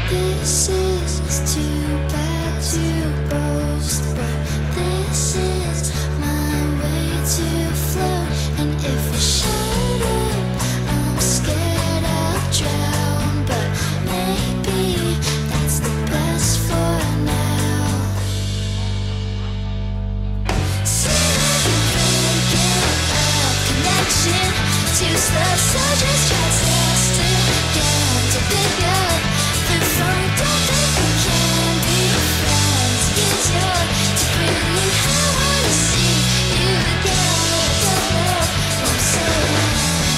This is too bad to boast, but this is my way to float. And if I shut up, I'm scared I'll drown, but maybe that's the best for now. Connection to slow, so just trust us again to pick up the phone. Don't think we can be friends, 'cause you're too pretty. I wanna see you again. Don't know what I'm saying.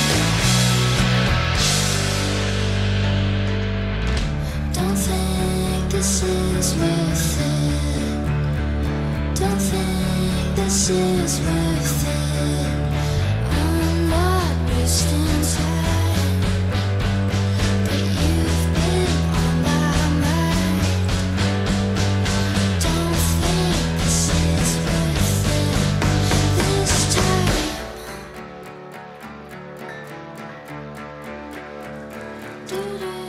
Don't think this is worth it. Don't think this is worth it. I'm not wasting time, but you've been on my mind. Don't think this is worth it this time. Do-do.